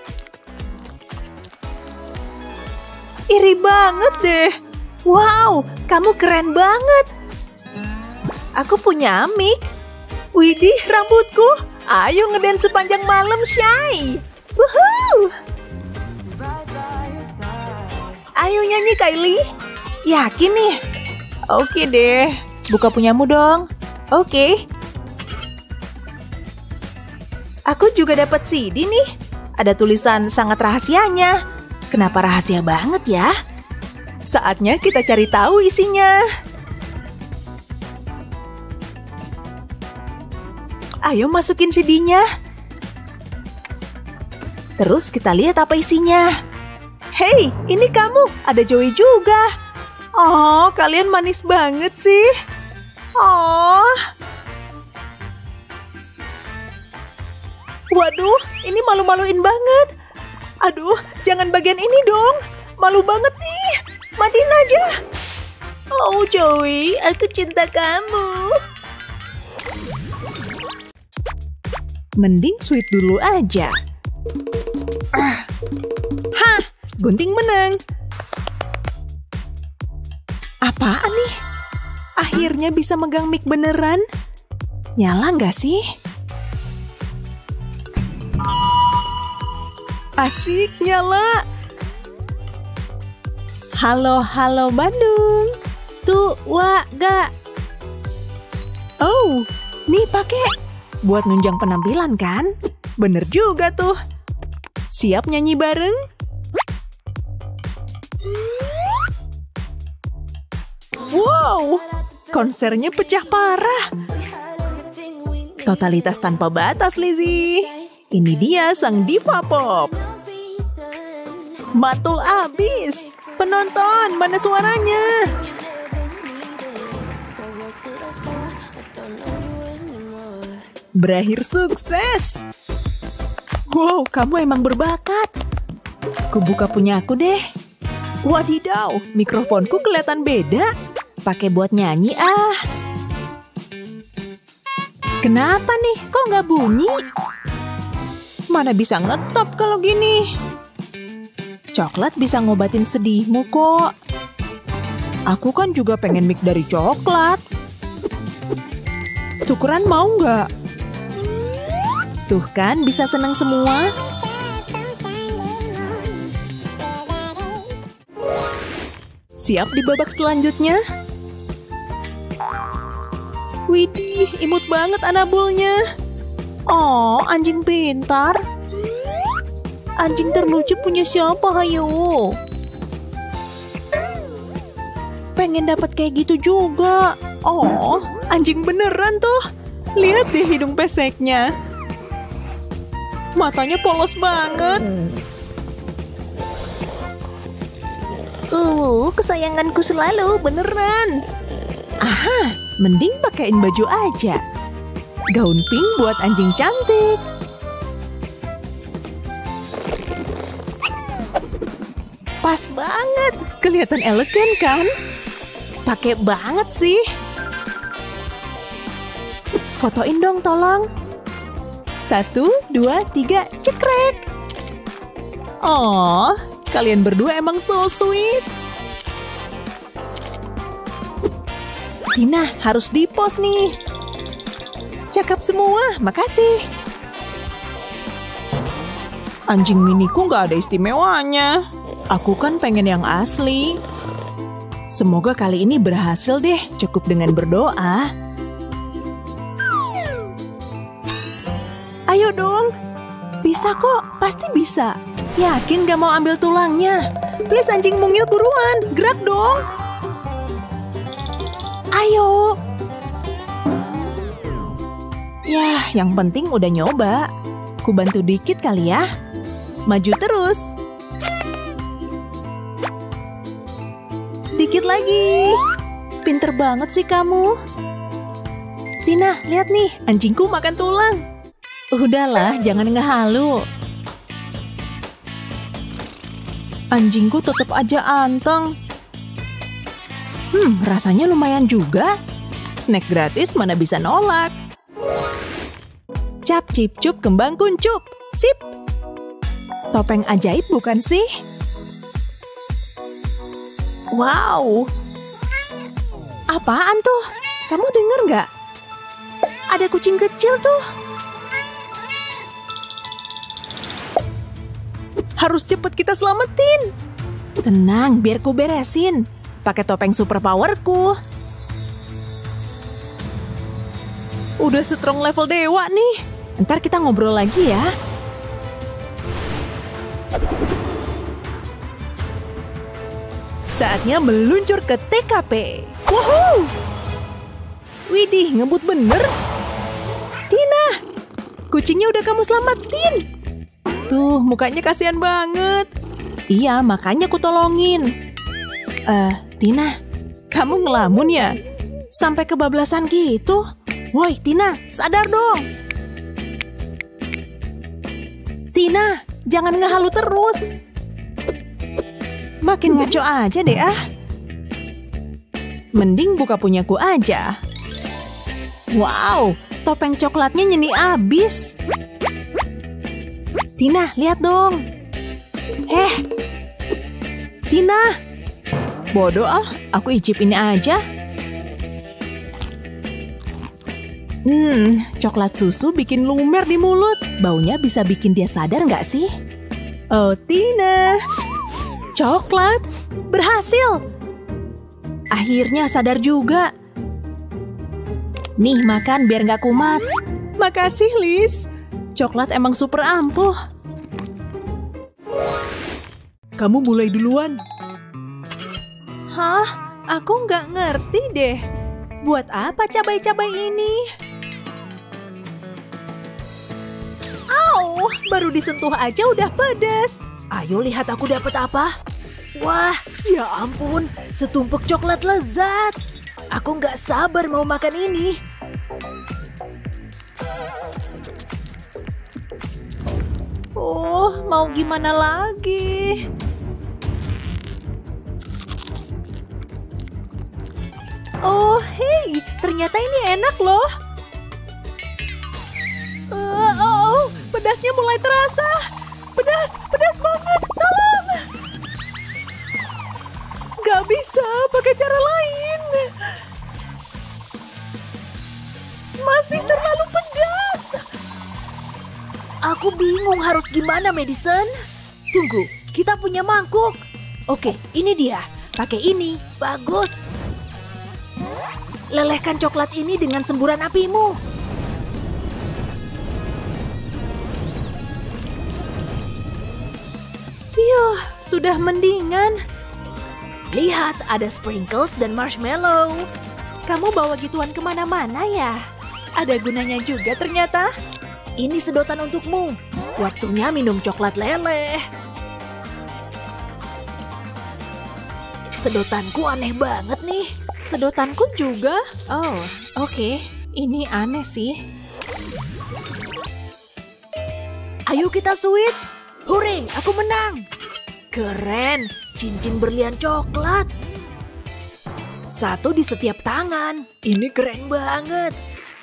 S1: Iri banget deh. Wow, kamu keren banget. Aku punya mic. Widih, rambutku. Ayo ngedance sepanjang malam, Shy. Woohoo! Ayo nyanyi, Kylie. Yakin nih? Oke deh. Buka punyamu dong. Oke. Aku juga dapat C D nih. Ada tulisan sangat rahasianya. Kenapa rahasia banget ya? Saatnya kita cari tahu isinya. Ayo masukin C D-nya. Terus kita lihat apa isinya. Hei, ini kamu. Ada Joey juga. Oh, kalian manis banget sih. Oh. Waduh, ini malu-maluin banget. Aduh, jangan bagian ini dong. Malu banget nih. Matiin aja. Oh, Joey, aku cinta kamu. Mending sweet dulu aja. Ah. Hah, gunting menang. Apaan nih? Akhirnya bisa megang mic beneran. Nyala nggak sih? Asik, nyala. Halo, halo Bandung. Tuh, wa, ga. Oh, nih pakai. Buat nunjang penampilan kan? Bener juga tuh. Siap nyanyi bareng? Wow, konsernya pecah parah. Totalitas tanpa batas, Lizzie. Ini dia sang diva pop. Matul abis. Penonton, mana suaranya? Berakhir sukses. Wow, kamu emang berbakat. Kubuka punya aku deh. Wadidaw, mikrofonku kelihatan beda. Pakai buat nyanyi ah. Kenapa nih? Kok nggak bunyi? Mana bisa ngetop kalau gini? Coklat bisa ngobatin sedihmu kok. Aku kan juga pengen mic dari coklat. Tukeran mau nggak? Tuh kan bisa senang semua. Siap di babak selanjutnya? Widih, imut banget Anabulnya. Oh, anjing pintar. Anjing terlucu punya siapa, hayo? Pengen dapat kayak gitu juga. Oh, anjing beneran tuh. Lihat deh hidung peseknya. Matanya polos banget. Uh, kesayanganku selalu, beneran. Aha, mending pakein baju aja. Gaun pink buat anjing cantik. Pas banget, kelihatan elegan kan? Pakai banget sih. Fotoin dong tolong. Satu, dua, tiga, cekrek. Oh, kalian berdua emang so sweet. Tina, harus di-post nih. Cakep semua, makasih. Anjing miniku nggak ada istimewanya. Aku kan pengen yang asli. Semoga kali ini berhasil deh, cukup dengan berdoa. Ayo dong. Bisa kok, pasti bisa. Yakin gak mau ambil tulangnya? Please anjing mungil buruan, gerak dong. Ayo. Yah, yang penting udah nyoba. Ku bantu dikit kali ya. Maju terus. Dikit lagi. Pinter banget sih kamu. Tina, lihat nih, anjingku makan tulang. Udahlah, jangan ngehalu. Anjingku tetap aja anteng. Hmm, rasanya lumayan juga. Snack gratis mana bisa nolak. Cap cip cup kembang kuncup. Sip. Topeng ajaib bukan sih? Wow. Apaan tuh? Kamu denger nggak? ada kucing kecil tuh. Harus cepet kita selamatin. Tenang, biar ku beresin. Pakai topeng superpowerku. Udah strong level dewa nih. Ntar kita ngobrol lagi ya. Saatnya meluncur ke T K P. Woohoo! Widih, ngebut bener. Tina, kucingnya udah kamu selamatin. Tuh, mukanya kasihan banget. Iya, makanya aku tolongin. Eh, uh, Tina, kamu ngelamun ya? Sampai kebablasan gitu? Woi, Tina, sadar dong. Tina, jangan ngehalu terus. Makin ngaco aja deh ah. Mending buka punyaku aja. Wow, topeng coklatnya nyeni abis. Tina, lihat dong. Eh, Tina. Bodoh ah, aku icip ini aja. Hmm, coklat susu bikin lumer di mulut. Baunya bisa bikin dia sadar nggak sih? Oh, Tina. Coklat, berhasil. Akhirnya sadar juga. Nih, makan biar nggak kumat. Makasih, Liz. Coklat emang super ampuh. Kamu mulai duluan. Hah? Aku nggak ngerti deh. Buat apa cabai-cabai ini? Au, baru disentuh aja udah pedas. Ayo lihat aku dapat apa. Wah, ya ampun, setumpuk coklat lezat. Aku nggak sabar mau makan ini. Oh, mau gimana lagi? Oh, hei, ternyata ini enak loh. Uh, oh, pedasnya mulai terasa. Pedas, pedas banget, tolong. Gak bisa pakai cara lain. Masih terlalu pedas. Aku bingung harus gimana, Madison. Tunggu, kita punya mangkuk. Oke, ini dia. Pakai ini, bagus. Lelehkan coklat ini dengan semburan apimu. Yuh, sudah mendingan. Lihat, ada sprinkles dan marshmallow. Kamu bawa gituan kemana-mana ya? Ada gunanya juga ternyata. Ini sedotan untukmu. Waktunya minum coklat leleh. Sedotanku aneh banget nih. Sedotanku juga? Oh, oke. Okay. Ini aneh sih. Ayo kita sweet. Hore, aku menang. Keren, cincin berlian coklat. Satu di setiap tangan. Ini keren banget.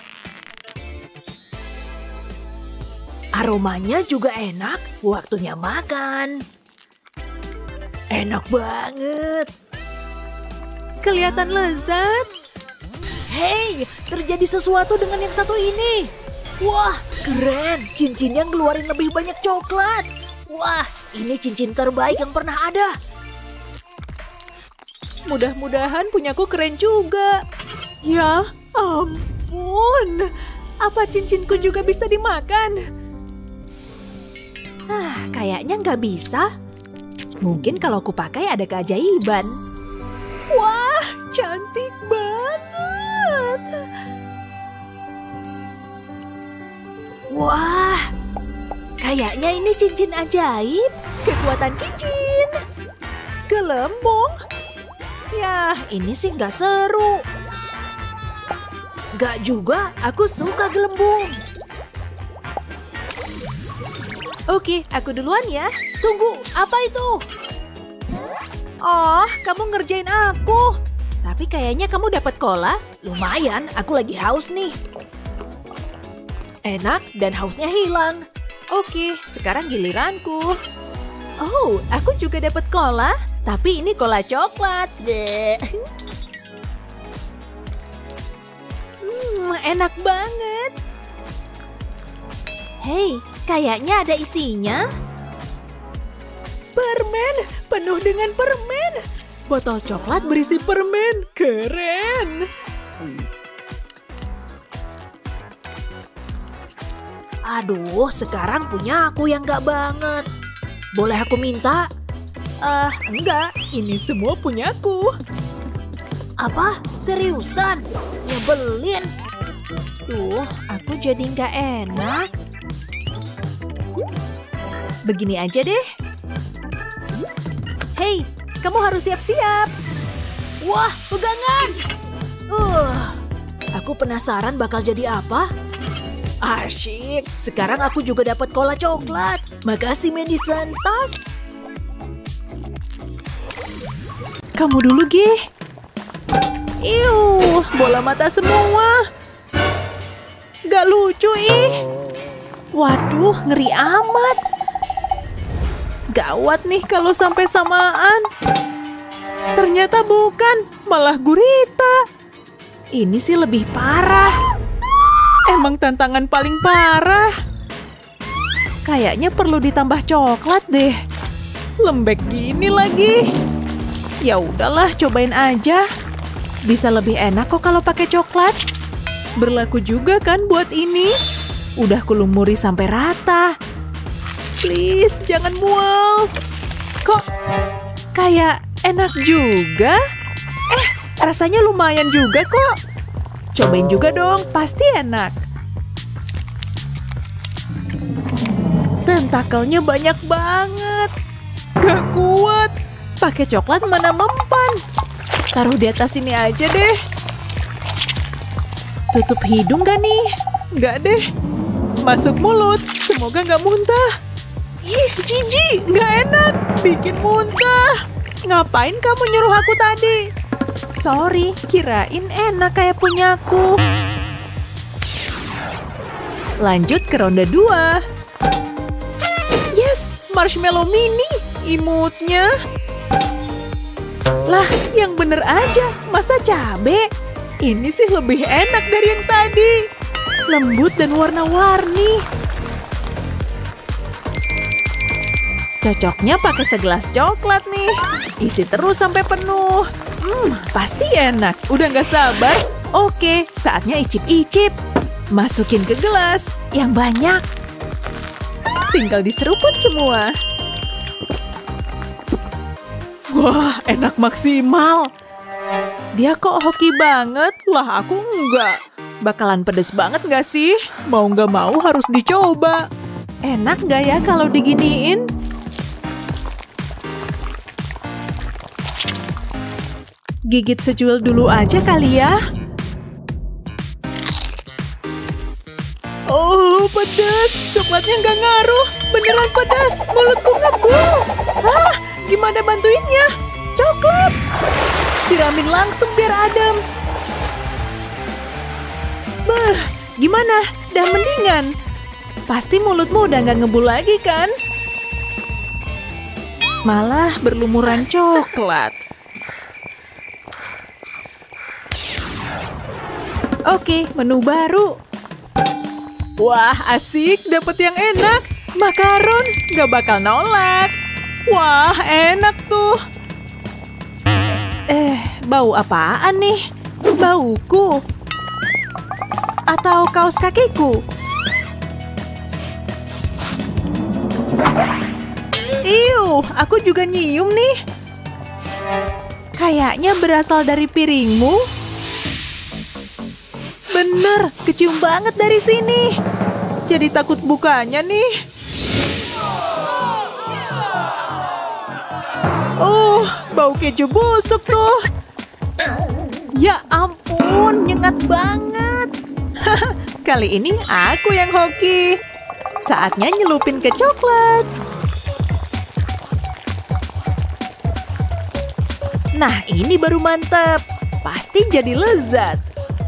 S1: Aromanya juga enak. Waktunya makan. Enak banget. Kelihatan lezat. Hei, terjadi sesuatu dengan yang satu ini. Wah, keren. Cincinnya ngeluarin lebih banyak coklat. Wah, ini cincin terbaik yang pernah ada. Mudah-mudahan punyaku keren juga. Ya ampun. Apa cincinku juga bisa dimakan? Ah, kayaknya nggak bisa. Mungkin kalau aku pakai ada keajaiban. Wah, cantik banget. Wah, kayaknya ini cincin ajaib. Kekuatan cincin. Gelembung. Ya, ini sih nggak seru. Nggak juga, aku suka gelembung. Oke, aku duluan ya. Tunggu, apa itu? Oh, kamu ngerjain aku. Tapi kayaknya kamu dapat cola. Lumayan, aku lagi haus nih. Enak dan hausnya hilang. Oke, sekarang giliranku. Oh, aku juga dapat cola. Tapi ini cola coklat. Deh. Hmm, enak banget.
S2: Hei, kayaknya ada isinya.
S1: Permen, penuh dengan permen. Botol coklat berisi permen. Keren.
S2: Aduh, sekarang punya aku yang gak banget. Boleh aku minta?
S1: Ah, enggak. Ini semua punyaku.
S2: Apa? Seriusan? Nyebelin.
S1: Duh, aku jadi nggak enak. Begini aja deh. Hei, kamu harus siap-siap.
S2: Wah, pegangan! Uh, aku penasaran bakal jadi apa?
S1: Asyik.
S2: Sekarang aku juga dapat cola coklat. Makasih, Madison.
S1: Tas. Kamu dulu, Gih. Iuh, bola mata semua. Gak lucu, ih. Waduh, ngeri amat. Gawat nih kalau sampai samaan. Ternyata bukan, malah gurita. Ini sih lebih parah. Emang tantangan paling parah. Kayaknya perlu ditambah coklat deh. Lembek gini lagi. Ya udahlah, cobain aja. Bisa lebih enak kok kalau pakai coklat. Berlaku juga kan buat ini. Udah kulumuri sampai rata. Please, jangan mual. Kok kayak enak juga? Eh, rasanya lumayan juga kok. Cobain juga dong, pasti enak. Tentakelnya banyak banget. Gak kuat. Pakai coklat mana mempan. Taruh di atas sini aja deh. Tutup hidung gak nih? Gak deh. Masuk mulut. Semoga gak muntah. Ih, jijik. Gak enak. Bikin muntah. Ngapain kamu nyuruh aku tadi? Sorry, kirain enak kayak punyaku. Lanjut ke ronde dua. Yes, marshmallow mini. Imutnya. Lah, yang bener aja. Masa cabe? Ini sih lebih enak dari yang tadi. Lembut dan warna-warni. Cocoknya pakai segelas coklat nih. Isi terus sampai penuh. Hmm, pasti enak. Udah gak sabar. Oke, saatnya icip-icip. Masukin ke gelas yang banyak. Tinggal diseruput semua. Wah, enak maksimal. Dia kok hoki banget, lah aku enggak. Bakalan pedes banget gak sih? Mau gak mau harus dicoba. Enak gak ya kalau diginiin? Gigit secuil dulu aja kali ya. Oh, pedas. Coklatnya gak ngaruh. Beneran pedas. Mulutku ngebul. Hah? Gimana bantuinnya? Coklat. Siramin langsung biar adem. Beuh, gimana? Dah mendingan? Pasti mulutmu udah gak ngebul lagi kan? Malah berlumuran coklat. Oke, menu baru. Wah, asik. Dapet yang enak. Makaron. Gak bakal nolak. Wah, enak tuh. Eh, bau apaan nih? Bauku? Atau kaos kakiku? Iuh, aku juga nyium nih. Kayaknya berasal dari piringmu. Bener, kecium banget dari sini. Jadi takut bukanya nih. Oh, bau keju busuk tuh. Ya ampun, nyengat banget. Kali ini aku yang hoki. Saatnya nyelupin ke coklat. Nah, ini baru mantap. Pasti jadi lezat.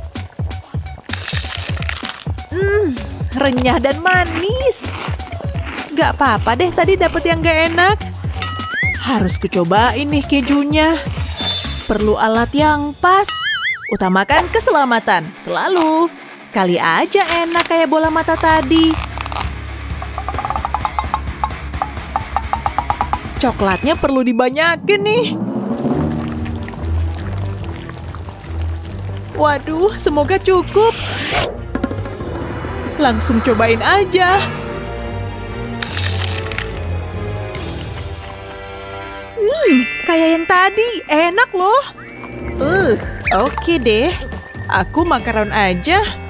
S1: Hmm, renyah dan manis. Gak apa-apa deh tadi dapet yang gak enak. Harus kucobain nih kejunya. Perlu alat yang pas. Utamakan keselamatan, selalu. Kali aja enak kayak bola mata tadi. Coklatnya perlu dibanyakin nih. Waduh, semoga cukup. Langsung cobain aja. Hmm, kayak yang tadi, enak loh. Uh, oke deh. Aku makaron aja.